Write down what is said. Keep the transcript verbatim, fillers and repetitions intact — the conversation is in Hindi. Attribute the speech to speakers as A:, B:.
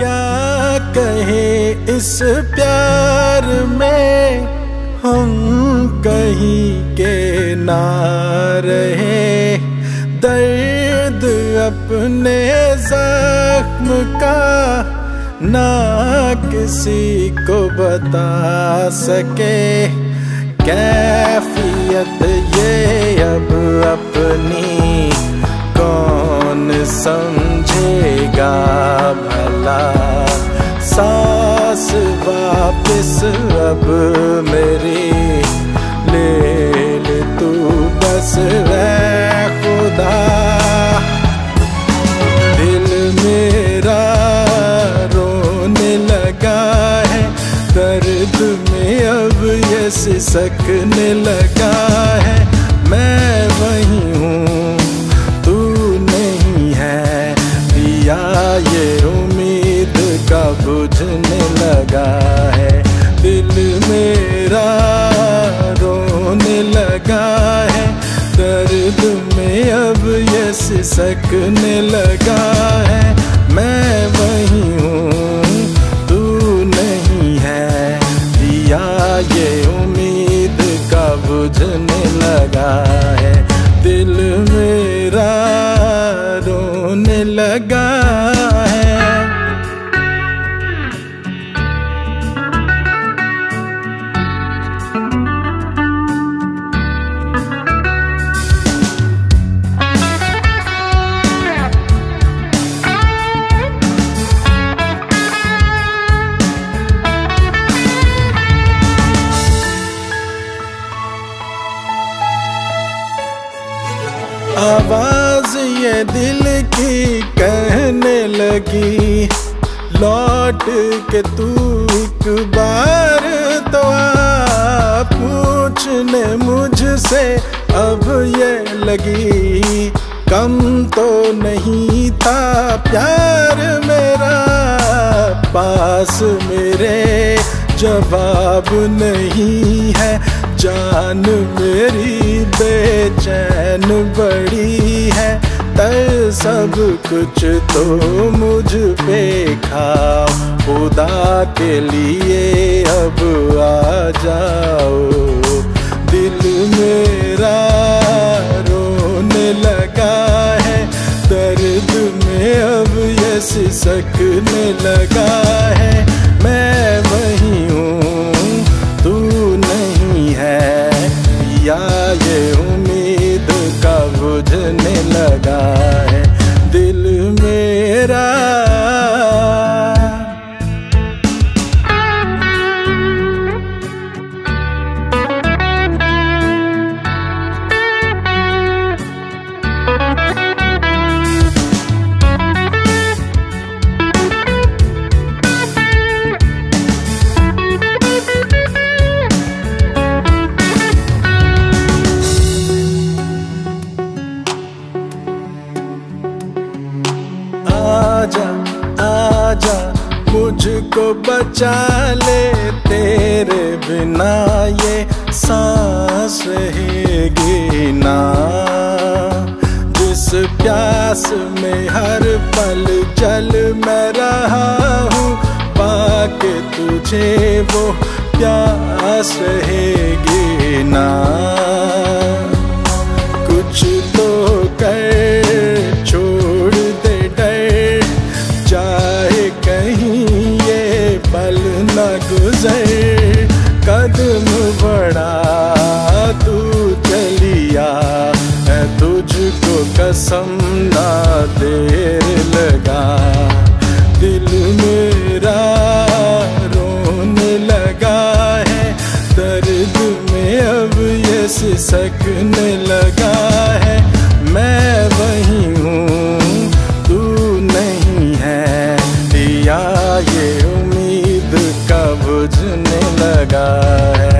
A: क्या कहे इस प्यार में, हम कहीं के ना रहे। दर्द अपने जख्म का ना किसी को बता सके। कैफियत ये अब अपनी कौन समझेगा भला। सांस वापस अब मेरी ले ले तू बस ऐ खुदा। दिल मेरा रोने लगा है, दर्द में अब ये सिसकने लगा है। मैं वही हूँ तू नहीं है, दिया ये उम्मीद का बुझने लगा है। दिल मेरा रोने लगा है, दर्द में अब ये सिसकने लगा है। मैं वही हूँ तू नहीं है, दिया ये उम्मीद का बुझने लगा है। दिल मेरा रोने लगा है। आवाज ये दिल की कहने लगी, लौट के तू एक बार तो आ। पूछने मुझसे अब ये लगी, कम तो नहीं था प्यार मेरा। पास मेरे जवाब नहीं है, जान मेरी बेचैन बड़ी है। तर सब कुछ तो मुझ पे खाओ, खुदा के लिए अब आ जाओ। दिल मेरा रोने लगा है, दर्द में अब ये सिसकने लगा है। मैं वही हूँ तू नहीं है, या ये उम्मीद का बुझने लगा है। दिल मेरा आजा आजा मुझको बचा ले, तेरे बिना ये सांस रहेगी ना। जिस प्यास में हर पल जल मैं रहा हूँ, पाके तुझे वो प्यास रहेगी ना। कुछ तो कर छोड़ दे डर, चाहे कहीं ये पल न गुजर। कदम बढ़ा तू चलिया, मैं तुझको कसम ना देर लगा। दिल मेरा रोने लगा है, दर्द में अब ये सिसकने लगा है। मैं वही हूँ तू नहीं है, दिया ये उम्मीद का बुझने लगा है।